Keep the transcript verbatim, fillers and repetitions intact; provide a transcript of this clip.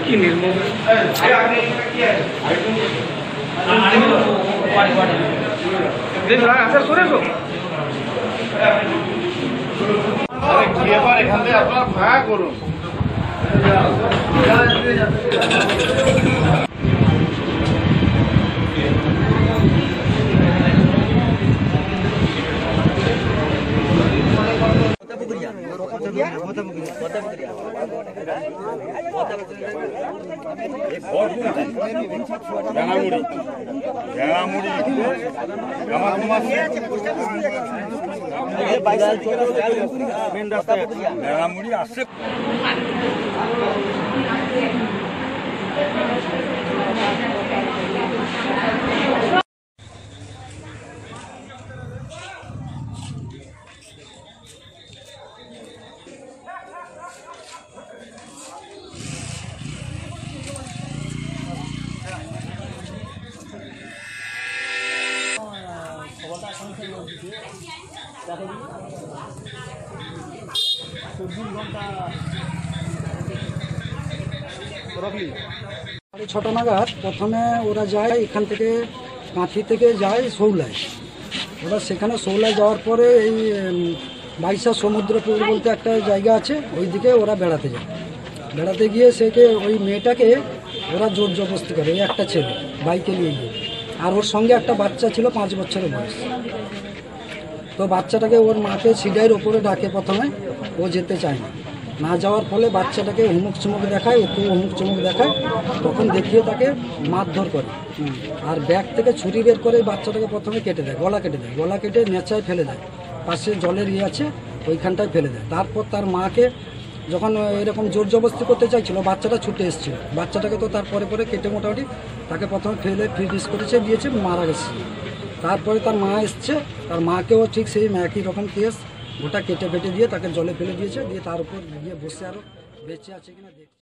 কি নির্মম আসার করে তো এখান থেকে আপনারা ভাড়া করুন। আসছে সাড়ে ছটা নাগাদ প্রথমে ওরা যায় এখান থেকে কাঁথি থেকে যায় শৌলায়। ওরা সেখানে শৌলায় যাওয়ার পরে এই বাইশা সমুদ্রপুর বলতে একটা জায়গা আছে, ওই দিকে ওরা বেড়াতে যায়। বেড়াতে গিয়ে সেকে ওই মেয়েটাকে ওরা জোর জবরদস্তি করে, এই একটা ছেলে বাইকে নিয়ে গিয়ে, আর ওর সঙ্গে একটা বাচ্চা ছিল পাঁচ বছরের বয়স। তো বাচ্চাটাকে ওর মাকে সিডাইয়ের ওপরে ডাকে, প্রথমে ও যেতে চায় না। না যাওয়ার ফলে বাচ্চাটাকে হুমুক চুমুক দেখায়, ওকে হুমুক চুমুক দেখায়, তখন দেখিয়ে তাকে মারধর করে। আর ব্যাগ থেকে ছুরি বের করে বাচ্চাটাকে প্রথমে কেটে দেয়, গলা কেটে দেয়, গলা কেটে নেচায় ফেলে দেয়, পাশে জলের ইয়ে আছে ওইখানটায় ফেলে দেয়। তারপর তার মাকে যখন এরকম জোর জবরদস্তি করতে চাইছিল, বাচ্চাটা ছুটে এসেছিল, বাচ্চাটাকে তো তারপরে পরে কেটে মোটামুটি তাকে প্রথমে ফেলে ফ্রিজ করেছে, দিয়েছে, মারা গেছে। তারপরে তার মা এসছে, তার মাকেও ঠিক সেই একই রকম কেস, ওটা কেটে ফেটে দিয়ে তাকে জলে ফেলে দিয়েছে, দিয়ে তার উপর গিয়ে বসে আরও বেঁচে আছে কিনা দেখছে।